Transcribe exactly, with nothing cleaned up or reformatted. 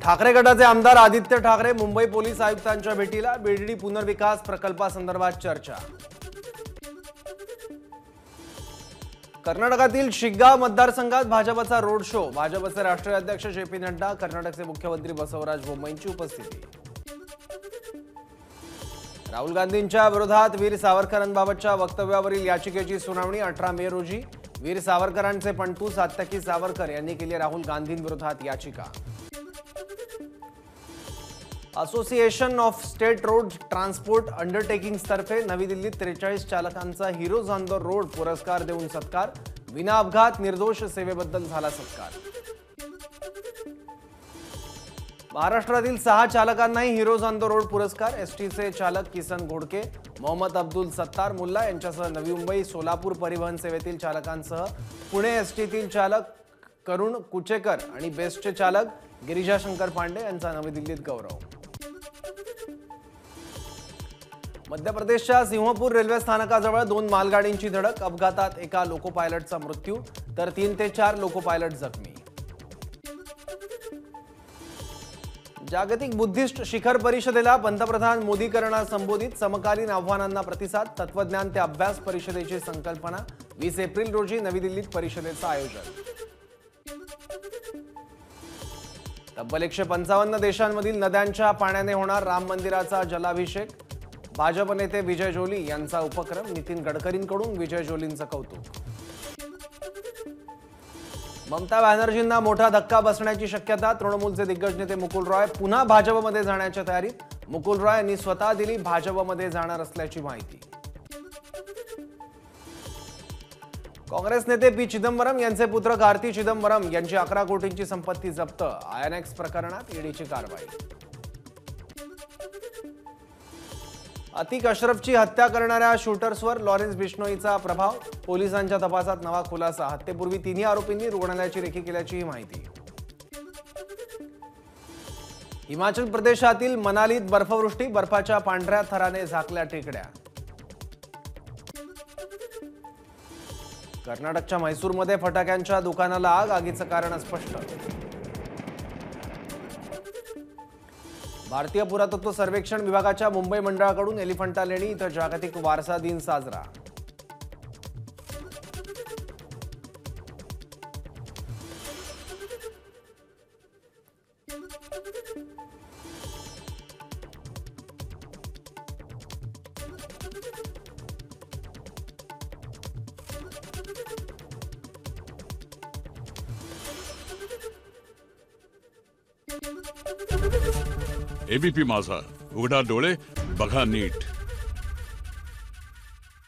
ठाकरे गटाचे आमदार आदित्य ठाकरे मुंबई पोलीस आयुक्तांच्या भेटीला। बीडडी पुनर्विकास प्रकल्पासंदर्भात चर्चा। कर्नाटकातील शिग्गांव मतदारसंघात भाजपचा रोड शो। भाजपचे राष्ट्रीय अध्यक्ष जे पी नड्डा, कर्नाटकचे मुख्यमंत्री बसवराज बोम्मईंची उपस्थिती। राहुल गांधींच्या विरोधात वीर सावरकरांबाबतच्या वक्तव्यावरील याचिकेची सुनावणी अठरा मे रोजी। वीर सावरकरांचे पणतू सात्यकी सावरकर यांनी केली राहुल गांधींविरोधात याचिका। Association of state road transport undertakings तर्फे नवी दिल्लीत त्रेचाळीस चालकांचा हिरोज ऑन द रोड पुरस्कार देऊन सत्कार। विना अपघात निर्दोष सेवेबद्दल झाला सत्कार। महाराष्ट्रातील सहा चालकांनाही हिरोज ऑन द रोड पुरस्कार। एसटीचे चालक किसन घोडके, मोहम्मद अब्दुल सत्तार मुल्ला यांच्यासह नवी मुंबई सोलापूर परिवहन सेवेतील चालकांसह पुणे एसटीतील चालक करुण कुचेकर आणि बेस्टचे चालक गिरिजा शंकर पांडे यांचा नवी दिल्लीत गौरव। मध्य प्रदेशच्या सिंहपूर रेल्वे स्थानकाजवळ दोन मालगाडींची धडक। अपघातात एका लोको पायलटचा मृत्यू तर तीन ते चार लोको पायलट जखमी। जागतिक बुद्धिस्ट शिखर परिषदेला पंतप्रधान मोदी करणार संबोधित। समकालीन आव्हानांना प्रतिसाद, तत्वज्ञान ते अभ्यास परिषदेची संकल्पना। वीस एप्रिल रोजी नवी दिल्लीत परिषदेचं आयोजन। तब्बल एकशे पंचावन्न देशांमधील नद्यांच्या पाण्याने होणार राम मंदिराचा जलाभिषेक। भाजप नेते विजय जोली यांचा उपक्रम। नितीन गडकरींकडून विजय जोलींचं कौतुक। ममता बॅनर्जींना मोठा धक्का बसण्याची शक्यता। तृणमूलचे दिग्गज नेते मुकुल रॉय पुन्हा भाजपमध्ये जाण्याच्या तयारीत। मुकुल रॉय यांनी स्वतः दिली भाजपमध्ये जाणार असल्याची माहिती। काँग्रेस नेते पी चिदंबरम यांचे पुत्र कार्ती चिदंबरम यांची अकरा कोटींची संपत्ती जप्त। आयएनएक्स प्रकरणात ईडीची कारवाई। अतिक अशरफची हत्या करणाऱ्या शूटर्सवर लॉरेन्स बिश्नोईचा प्रभाव। पोलिसांच्या तपासात नवा खुलासा। हत्येपूर्वी तिन्ही आरोपींनी रुग्णालयाची रेकी केल्याचीही माहिती। हिमाचल प्रदेशातील मनालीत बर्फवृष्टी। बर्फाच्या पांढऱ्या थराने झाकल्या टेकड्या। कर्नाटकच्या म्हैसूरमध्ये फटाक्यांच्या दुकानाला आग। आगीचं कारण अस्पष्ट। भारतीय पुरातत्व सर्वेक्षण विभागाच्या मुंबई मंडळाकडून एलिफंटा लेणी इथं जागतिक वारसा दिन साजरा। एबीपी माझा, उघडा डोळे बघा नीट।